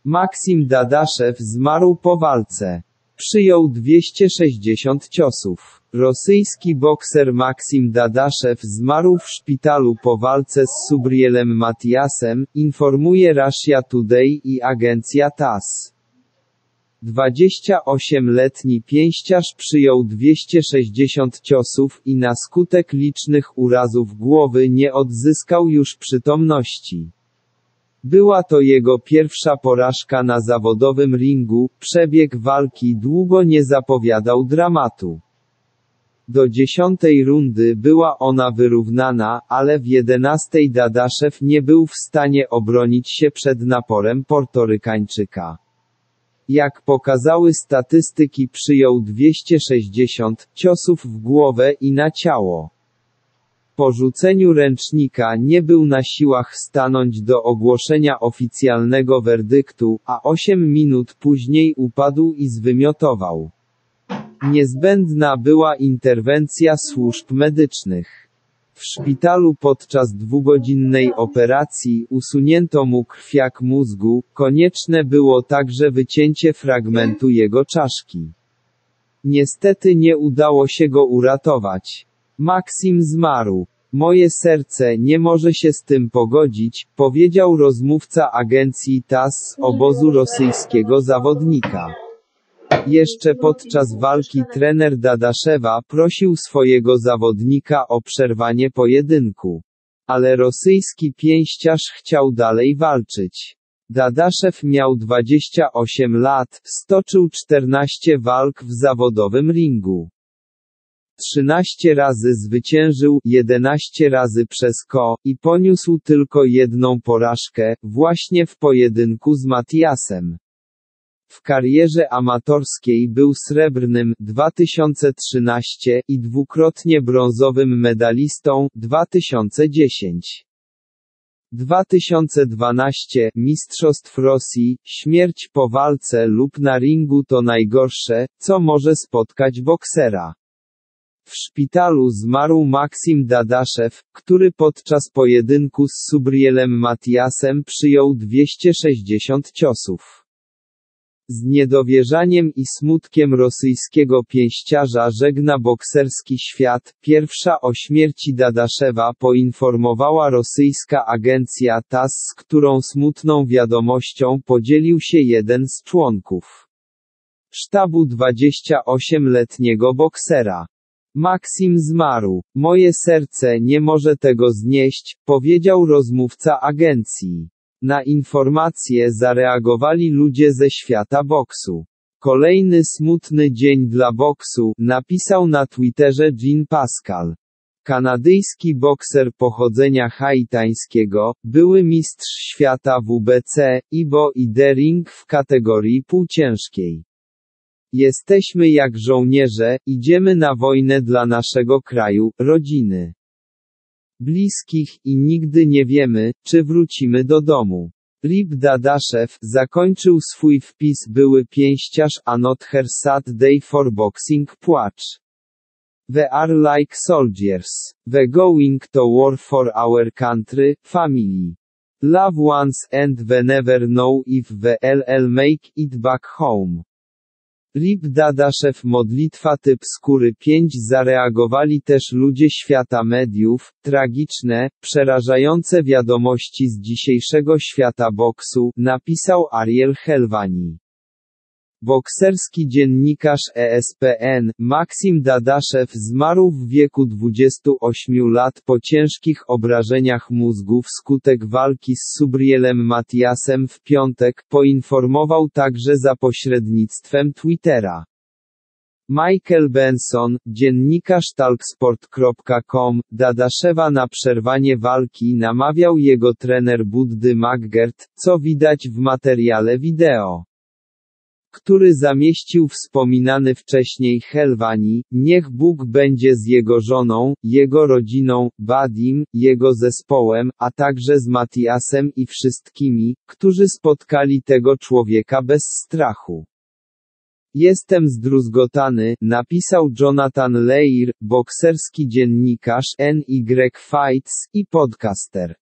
Maksim Dadaszew zmarł po walce. Przyjął 260 ciosów. Rosyjski bokser Maksim Dadaszew zmarł w szpitalu po walce z Subrielem Matiasem, informuje Russia Today i agencja TASS. 28-letni pięściarz przyjął 260 ciosów i na skutek licznych urazów głowy nie odzyskał już przytomności. Była to jego pierwsza porażka na zawodowym ringu, przebieg walki długo nie zapowiadał dramatu. Do 10. rundy była ona wyrównana, ale w 11. Dadaszew nie był w stanie obronić się przed naporem Portorykańczyka. Jak pokazały statystyki, przyjął 260 ciosów w głowę i na ciało. Po rzuceniu ręcznika nie był na siłach stanąć do ogłoszenia oficjalnego werdyktu, a 8 minut później upadł i zwymiotował. Niezbędna była interwencja służb medycznych. W szpitalu podczas dwugodzinnej operacji usunięto mu krwiak mózgu, konieczne było także wycięcie fragmentu jego czaszki. Niestety nie udało się go uratować. Maksim zmarł. Moje serce nie może się z tym pogodzić, powiedział rozmówca agencji TASS z obozu rosyjskiego zawodnika. Jeszcze podczas walki trener Dadaszewa prosił swojego zawodnika o przerwanie pojedynku. Ale rosyjski pięściarz chciał dalej walczyć. Dadaszew miał 28 lat, stoczył 14 walk w zawodowym ringu. 13 razy zwyciężył, 11 razy przez KO, i poniósł tylko jedną porażkę, właśnie w pojedynku z Matiasem. W karierze amatorskiej był srebrnym 2013 i dwukrotnie brązowym medalistą 2010. 2012 Mistrzostw Rosji. Śmierć po walce lub na ringu to najgorsze, co może spotkać boksera. W szpitalu zmarł Maksim Dadaszew, który podczas pojedynku z Subrielem Matiasem przyjął 260 ciosów. Z niedowierzaniem i smutkiem rosyjskiego pięściarza żegna bokserski świat. Pierwsza o śmierci Dadaszewa poinformowała rosyjska agencja TASS, z którą smutną wiadomością podzielił się jeden z członków sztabu 28-letniego boksera. Maksim zmarł. Moje serce nie może tego znieść, powiedział rozmówca agencji. Na informacje zareagowali ludzie ze świata boksu. Kolejny smutny dzień dla boksu, napisał na Twitterze Jean Pascal. Kanadyjski bokser pochodzenia haitańskiego, były mistrz świata WBC, IBO i The-Ring w kategorii półciężkiej. Jesteśmy jak żołnierze, idziemy na wojnę dla naszego kraju, rodziny, bliskich i nigdy nie wiemy, czy wrócimy do domu. Rip Dadaszew zakończył swój wpis były pięściarz A Not Her Sad Day for Boxing płacz. We are like soldiers. We going to war for our country, family, loved ones and we never know if we'll make it back home. Rip Dadaszew modlitwa typ skóry 5 zareagowali też ludzie świata mediów. Tragiczne, przerażające wiadomości z dzisiejszego świata boksu, napisał Ariel Helwani. Bokserski dziennikarz ESPN, Maksim Dadaszew zmarł w wieku 28 lat po ciężkich obrażeniach mózgu wskutek walki z Subrielem Matiasem w piątek, poinformował także za pośrednictwem Twittera. Michael Benson, dziennikarz talksport.com, Dadaszewa na przerwanie walki namawiał jego trener Buddy McGirt, co widać w materiale wideo, który zamieścił wspominany wcześniej Helwani. Niech Bóg będzie z jego żoną, jego rodziną, Buddym, jego zespołem, a także z Matiasem i wszystkimi, którzy spotkali tego człowieka bez strachu. Jestem zdruzgotany, napisał Jonathan Leir, bokserski dziennikarz NY Fights i podcaster.